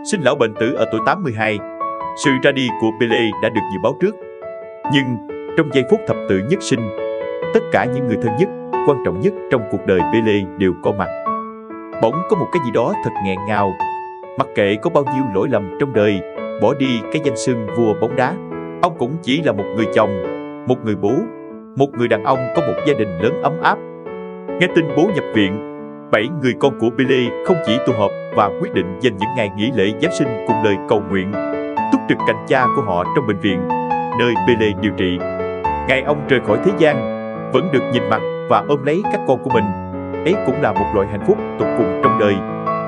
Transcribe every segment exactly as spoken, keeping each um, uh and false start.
sinh lão bệnh tử ở tuổi tám mươi hai. Sự ra đi của Pele đã được dự báo trước. Nhưng trong giây phút thập tự nhất sinh, tất cả những người thân nhất, quan trọng nhất trong cuộc đời Pele đều có mặt. Bỗng có một cái gì đó thật nghẹn ngào. Mặc kệ có bao nhiêu lỗi lầm trong đời, bỏ đi cái danh xưng vua bóng đá, ông cũng chỉ là một người chồng, một người bố, một người đàn ông có một gia đình lớn ấm áp. Nghe tin bố nhập viện, bảy người con của Pele không chỉ tụ họp và quyết định dành những ngày nghỉ lễ Giáng sinh cùng lời cầu nguyện, túc trực cạnh cha của họ trong bệnh viện, nơi Pele điều trị. Ngày ông rời khỏi thế gian, vẫn được nhìn mặt và ôm lấy các con của mình. Ấy cũng là một loại hạnh phúc tột cùng trong đời.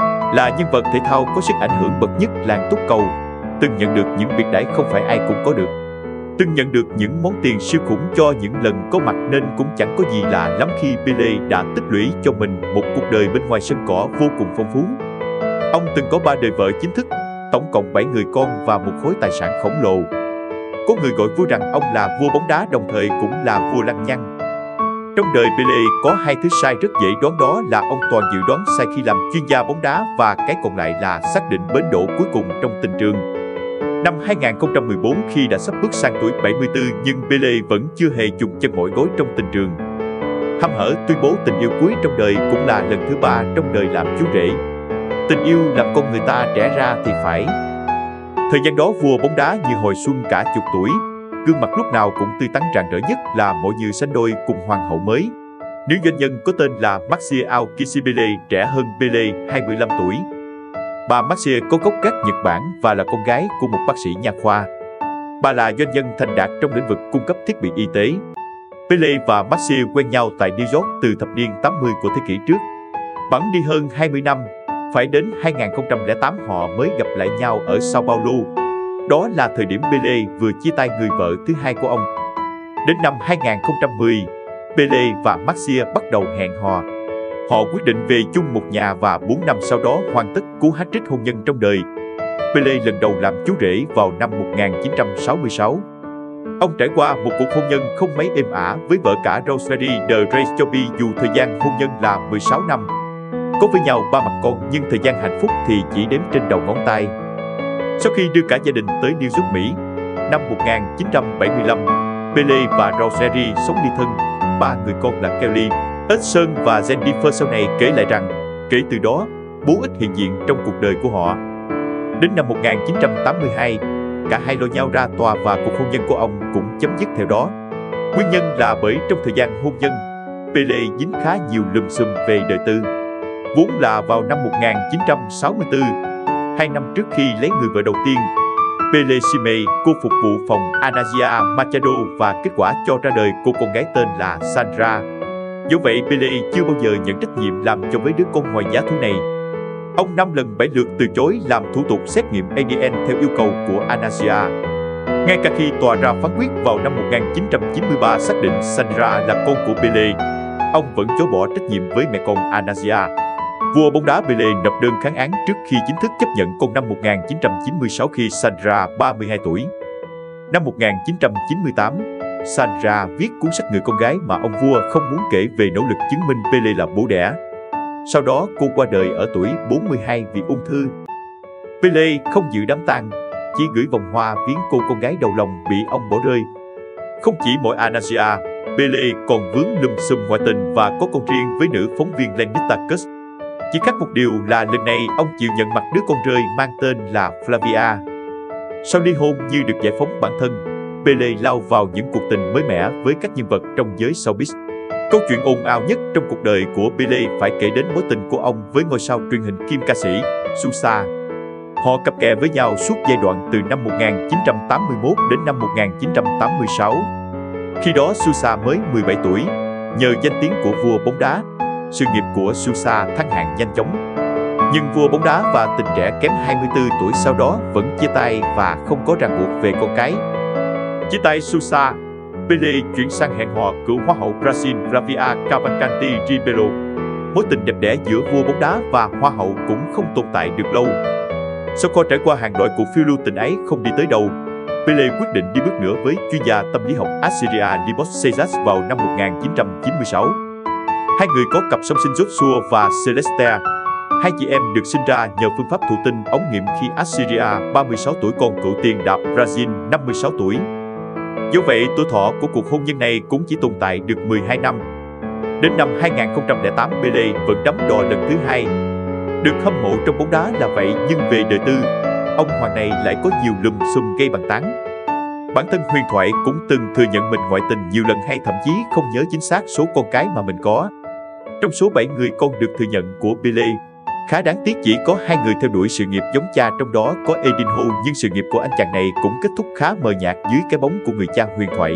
Là nhân vật thể thao có sức ảnh hưởng bậc nhất làng túc cầu, từng nhận được những biệt đãi không phải ai cũng có được, từng nhận được những món tiền siêu khủng cho những lần có mặt, nên cũng chẳng có gì lạ lắm khi Pele đã tích lũy cho mình một cuộc đời bên ngoài sân cỏ vô cùng phong phú. Ông từng có ba đời vợ chính thức, tổng cộng bảy người con và một khối tài sản khổng lồ. Có người gọi vui rằng ông là vua bóng đá, đồng thời cũng là vua lăng nhăng. Trong đời Pele có hai thứ sai rất dễ đoán, đó là ông toàn dự đoán sai khi làm chuyên gia bóng đá, và cái còn lại là xác định bến đỗ cuối cùng trong tình trường. Năm hai nghìn không trăm mười bốn, khi đã sắp bước sang tuổi bảy mươi tư nhưng Pele vẫn chưa hề chùn chân mỏi gối trong tình trường. Hăm hở tuyên bố tình yêu cuối trong đời cũng là lần thứ ba trong đời làm chú rể. Tình yêu làm con người ta trẻ ra thì phải. Thời gian đó vua bóng đá như hồi xuân cả chục tuổi, gương mặt lúc nào cũng tươi tắn rạng rỡ nhất là mỗi như sánh đôi cùng hoàng hậu mới. Nữ doanh nhân có tên là Maxia Aokishibele, trẻ hơn Pele hai mươi lăm tuổi. Bà Maxia có gốc gác Nhật Bản và là con gái của một bác sĩ nha khoa. Bà là doanh nhân thành đạt trong lĩnh vực cung cấp thiết bị y tế. Pele và Maxia quen nhau tại New York từ thập niên tám mươi của thế kỷ trước. Bẵng đi hơn hai mươi năm, phải đến hai nghìn không trăm lẻ tám họ mới gặp lại nhau ở Sao Paulo. Đó là thời điểm Pele vừa chia tay người vợ thứ hai của ông. Đến năm hai nghìn không trăm mười, Pele và Maxia bắt đầu hẹn hò. Họ quyết định về chung một nhà và bốn năm sau đó hoàn tất cú hat-trick hôn nhân trong đời. Pele lần đầu làm chú rể vào năm một nghìn chín trăm sáu mươi sáu. Ông trải qua một cuộc hôn nhân không mấy êm ả với vợ cả Rosemary de Reischopi, dù thời gian hôn nhân là mười sáu năm. Có với nhau ba mặt con nhưng thời gian hạnh phúc thì chỉ đếm trên đầu ngón tay. Sau khi đưa cả gia đình tới New York, Mỹ, năm một nghìn chín trăm bảy mươi lăm, Pele và Rosemary sống ly thân. Ba người con là Kelly, Hudson và Jennifer sau này kể lại rằng, kể từ đó, bố ít hiện diện trong cuộc đời của họ. Đến năm một nghìn chín trăm tám mươi hai, cả hai lôi nhau ra tòa và cuộc hôn nhân của ông cũng chấm dứt theo đó. Nguyên nhân là bởi trong thời gian hôn nhân, Pele dính khá nhiều lùm xùm về đời tư. Vốn là vào năm một nghìn chín trăm sáu mươi tư, hai năm trước khi lấy người vợ đầu tiên, Pele si mê cô phục vụ phòng Anastasia Machado và kết quả cho ra đời cô con gái tên là Sandra. Dù vậy, Pele chưa bao giờ nhận trách nhiệm làm cho với đứa con ngoài giá thú này. Ông năm lần bảy lượt từ chối làm thủ tục xét nghiệm a đê en theo yêu cầu của Anastasia. Ngay cả khi tòa ra phán quyết vào năm một nghìn chín trăm chín mươi ba xác định Sandra là con của Pele, ông vẫn chối bỏ trách nhiệm với mẹ con Anastasia. Vua bóng đá Pele nộp đơn kháng án trước khi chính thức chấp nhận con năm một nghìn chín trăm chín mươi sáu khi Sandra ba mươi hai tuổi. Năm một nghìn chín trăm chín mươi tám, Sandra viết cuốn sách Người con gái mà ông vua không muốn kể về nỗ lực chứng minh Pele là bố đẻ. Sau đó cô qua đời ở tuổi bốn mươi hai vì ung thư. Pele không dự đám tang, chỉ gửi vòng hoa viếng cô con gái đầu lòng bị ông bỏ rơi. Không chỉ mỗi Anastasia, Pele còn vướng lùm xùm ngoại tình và có con riêng với nữ phóng viên Lenita Kuss. Chỉ khác một điều là lần này ông chịu nhận mặt đứa con rơi mang tên là Flavia. Sau ly hôn như được giải phóng bản thân, Pele lao vào những cuộc tình mới mẻ với các nhân vật trong giới showbiz. Câu chuyện ồn ào nhất trong cuộc đời của Pele phải kể đến mối tình của ông với ngôi sao truyền hình kim ca sĩ Sousa. Họ cặp kè với nhau suốt giai đoạn từ năm một nghìn chín trăm tám mươi mốt đến năm một nghìn chín trăm tám mươi sáu. Khi đó Sousa mới mười bảy tuổi, nhờ danh tiếng của vua bóng đá, sự nghiệp của Sousa thăng hạng nhanh chóng. Nhưng vua bóng đá và tình trẻ kém hai mươi tư tuổi sau đó vẫn chia tay và không có ràng buộc về con cái. Chia tay Sousa, Pele chuyển sang hẹn hò cựu Hoa hậu Brazil Flavia Cavalcanti Ribeiro. Mối tình đẹp đẽ giữa vua bóng đá và Hoa hậu cũng không tồn tại được lâu. Sau khi trải qua hàng loạt cuộc phiêu lưu tình ấy không đi tới đâu, Pele quyết định đi bước nữa với chuyên gia tâm lý học Assyria Libos Sezas vào năm một nghìn chín trăm chín mươi sáu. Hai người có cặp song sinh Joshua và Celeste. Hai chị em được sinh ra nhờ phương pháp thụ tinh ống nghiệm khi Assyria ba mươi sáu tuổi còn cựu tiền đạo Brazil năm mươi sáu tuổi. Dẫu vậy, tuổi thọ của cuộc hôn nhân này cũng chỉ tồn tại được mười hai năm. Đến năm hai nghìn không trăm lẻ tám, Pele vẫn đắm đò lần thứ hai. Được hâm mộ trong bóng đá là vậy, nhưng về đời tư, ông hoàng này lại có nhiều lùm xùm gây bàn tán. Bản thân huyền thoại cũng từng thừa nhận mình ngoại tình nhiều lần hay thậm chí không nhớ chính xác số con cái mà mình có. Trong số bảy người con được thừa nhận của Pele, khá đáng tiếc chỉ có hai người theo đuổi sự nghiệp giống cha, trong đó có Edinho, nhưng sự nghiệp của anh chàng này cũng kết thúc khá mờ nhạt dưới cái bóng của người cha huyền thoại.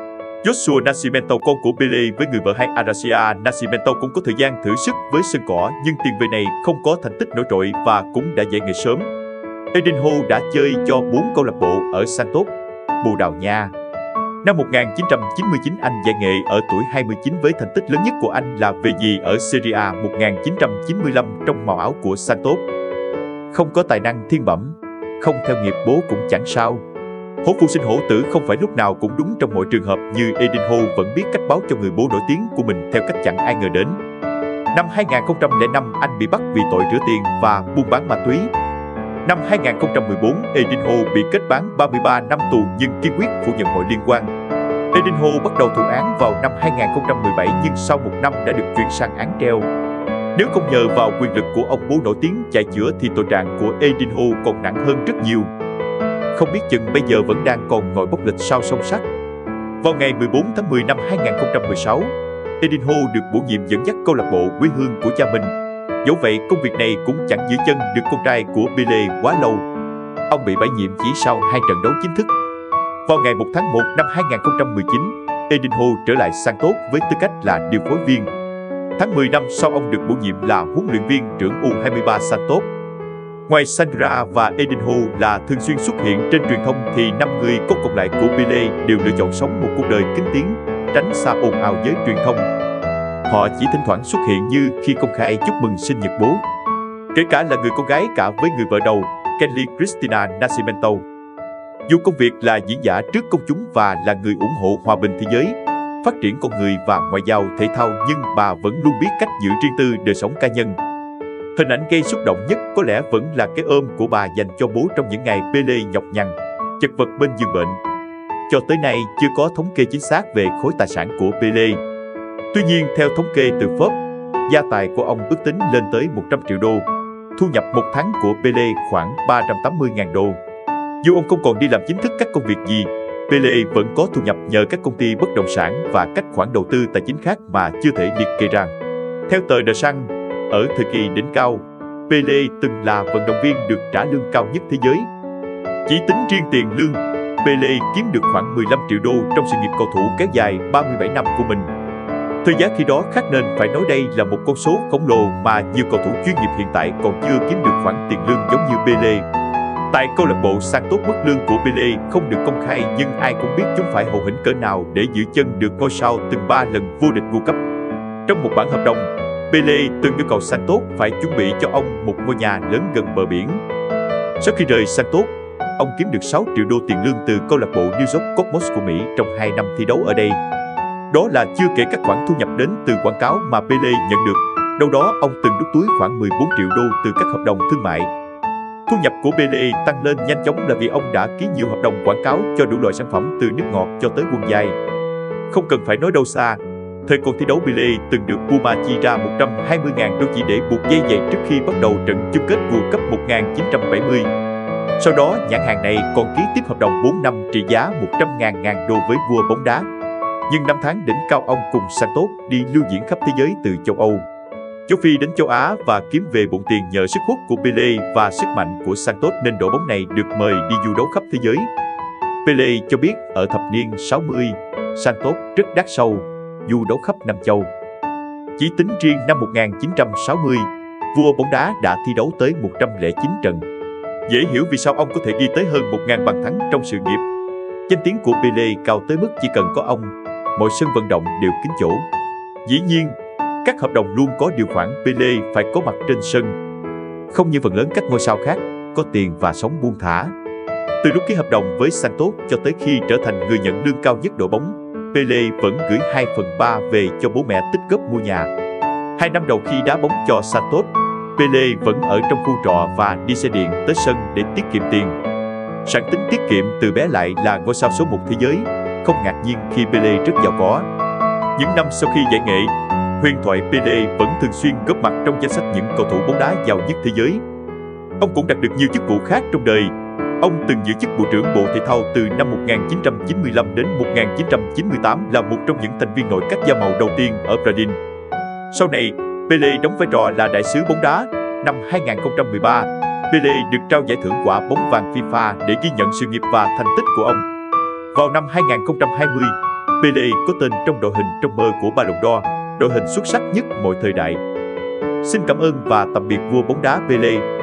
Joshua Nascimento, con của Pele với người vợ hay Aracia Nascimento, cũng có thời gian thử sức với sân cỏ, nhưng tiền vệ này không có thành tích nổi trội và cũng đã giải nghệ sớm. Edinho đã chơi cho bốn câu lạc bộ ở Santos, Bồ Đào Nha. Năm một nghìn chín trăm chín mươi chín, anh giải nghệ ở tuổi hai mươi chín với thành tích lớn nhất của anh là về gì ở Serie A một nghìn chín trăm chín mươi lăm trong màu áo của Santos. Không có tài năng thiên bẩm, không theo nghiệp bố cũng chẳng sao. Hổ phụ sinh hổ tử không phải lúc nào cũng đúng trong mọi trường hợp, như Edinho vẫn biết cách báo cho người bố nổi tiếng của mình theo cách chẳng ai ngờ đến. Năm hai nghìn không trăm lẻ năm, anh bị bắt vì tội rửa tiền và buôn bán ma túy. Năm hai nghìn không trăm mười bốn, Edinho bị kết án ba mươi ba năm tù nhưng kiên quyết phủ nhận mọi liên quan. Edinho bắt đầu thụ án vào năm hai nghìn không trăm mười bảy nhưng sau một năm đã được chuyển sang án treo. Nếu không nhờ vào quyền lực của ông bố nổi tiếng chạy chữa thì tội trạng của Edinho còn nặng hơn rất nhiều. Không biết chừng bây giờ vẫn đang còn ngồi bốc lịch sau song sắt. Vào ngày mười bốn tháng mười năm hai nghìn không trăm mười sáu, Edinho được bổ nhiệm dẫn dắt câu lạc bộ quê hương của cha mình. Dẫu vậy, công việc này cũng chẳng giữ chân được con trai của Pele quá lâu. Ông bị bãi nhiệm chỉ sau hai trận đấu chính thức. Vào ngày một tháng một năm hai nghìn không trăm mười chín, Edinho trở lại Santos với tư cách là điều phối viên. Tháng mười năm sau, ông được bổ nhiệm là huấn luyện viên trưởng U hai mươi ba Santos. Ngoài Sandra và Edinho là thường xuyên xuất hiện trên truyền thông thì năm người con còn lại của Pele đều lựa chọn sống một cuộc đời kín tiếng, tránh xa ồn ào với truyền thông. Họ chỉ thỉnh thoảng xuất hiện như khi công khai chúc mừng sinh nhật bố. Kể cả là người con gái cả với người vợ đầu, Kelly Cristina Nascimento. Dù công việc là diễn giả trước công chúng và là người ủng hộ hòa bình thế giới, phát triển con người và ngoại giao thể thao, nhưng bà vẫn luôn biết cách giữ riêng tư đời sống cá nhân. Hình ảnh gây xúc động nhất có lẽ vẫn là cái ôm của bà dành cho bố trong những ngày Pele nhọc nhằn, chật vật bên giường bệnh. Cho tới nay chưa có thống kê chính xác về khối tài sản của Pele. Tuy nhiên, theo thống kê từ Forbes, gia tài của ông ước tính lên tới một trăm triệu đô. Thu nhập một tháng của Pele khoảng ba trăm tám mươi nghìn đô. Dù ông không còn đi làm chính thức các công việc gì, Pele vẫn có thu nhập nhờ các công ty bất động sản và các khoản đầu tư tài chính khác mà chưa thể liệt kê ra. Theo tờ The Sun, ở thời kỳ đỉnh cao, Pele từng là vận động viên được trả lương cao nhất thế giới. Chỉ tính riêng tiền lương, Pele kiếm được khoảng mười lăm triệu đô trong sự nghiệp cầu thủ kéo dài ba mươi bảy năm của mình. Thời giá khi đó khác nên phải nói đây là một con số khổng lồ mà nhiều cầu thủ chuyên nghiệp hiện tại còn chưa kiếm được khoản tiền lương giống như Pele. Tại câu lạc bộ Santos, mức lương của Pele không được công khai, nhưng ai cũng biết chúng phải hậu hĩnh cỡ nào để giữ chân được ngôi sao từng ba lần vô địch World Cup. Trong một bản hợp đồng, Pele từng yêu cầu Santos phải chuẩn bị cho ông một ngôi nhà lớn gần bờ biển. Sau khi rời Santos, ông kiếm được sáu triệu đô tiền lương từ câu lạc bộ New York Cosmos của Mỹ trong hai năm thi đấu ở đây. Đó là chưa kể các khoản thu nhập đến từ quảng cáo mà Pele nhận được. Đâu đó ông từng đút túi khoảng mười bốn triệu đô từ các hợp đồng thương mại. Thu nhập của Pele tăng lên nhanh chóng là vì ông đã ký nhiều hợp đồng quảng cáo cho đủ loại sản phẩm từ nước ngọt cho tới quần dài. Không cần phải nói đâu xa, thời còn thi đấu, Pele từng được Puma chi ra một trăm hai mươi nghìn đô chỉ để buộc dây giày trước khi bắt đầu trận chung kết World Cup một nghìn chín trăm bảy mươi. Sau đó, nhãn hàng này còn ký tiếp hợp đồng bốn năm trị giá một trăm nghìn đô với vua bóng đá. Nhưng năm tháng đỉnh cao, ông cùng Santos đi lưu diễn khắp thế giới từ châu Âu, châu Phi đến châu Á và kiếm về bộn tiền nhờ sức hút của Pele và sức mạnh của Santos nên đội bóng này được mời đi du đấu khắp thế giới. Pele cho biết ở thập niên sáu mươi, Santos rất đắt sâu, du đấu khắp năm châu. Chỉ tính riêng năm một nghìn chín trăm sáu mươi, vua bóng đá đã thi đấu tới một trăm lẻ chín trận. Dễ hiểu vì sao ông có thể ghi tới hơn một nghìn bàn thắng trong sự nghiệp. Danh tiếng của Pele cao tới mức chỉ cần có ông, mọi sân vận động đều kín chỗ. Dĩ nhiên, các hợp đồng luôn có điều khoản Pele phải có mặt trên sân. Không như phần lớn các ngôi sao khác, có tiền và sống buông thả. Từ lúc ký hợp đồng với Santos cho tới khi trở thành người nhận lương cao nhất đội bóng, Pele vẫn gửi hai phần ba về cho bố mẹ tích góp mua nhà. Hai năm đầu khi đá bóng cho Santos, Pele vẫn ở trong khu trọ và đi xe điện tới sân để tiết kiệm tiền. Sẵn tính tiết kiệm từ bé lại là ngôi sao số một thế giới, không ngạc nhiên khi Pele rất giàu có. Những năm sau khi giải nghệ, huyền thoại Pele vẫn thường xuyên góp mặt trong danh sách những cầu thủ bóng đá giàu nhất thế giới. Ông cũng đạt được nhiều chức vụ khác trong đời. Ông từng giữ chức Bộ trưởng Bộ Thể thao từ năm một nghìn chín trăm chín mươi lăm đến một nghìn chín trăm chín mươi tám, là một trong những thành viên nội các da màu đầu tiên ở Brazil. Sau này, Pele đóng vai trò là đại sứ bóng đá. Năm hai nghìn không trăm mười ba, Pele được trao giải thưởng quả bóng vàng FIFA để ghi nhận sự nghiệp và thành tích của ông. Vào năm hai nghìn không trăm hai mươi, Pele có tên trong đội hình trong mơ của Ballon d'Or, đội hình xuất sắc nhất mọi thời đại. Xin cảm ơn và tạm biệt vua bóng đá Pele.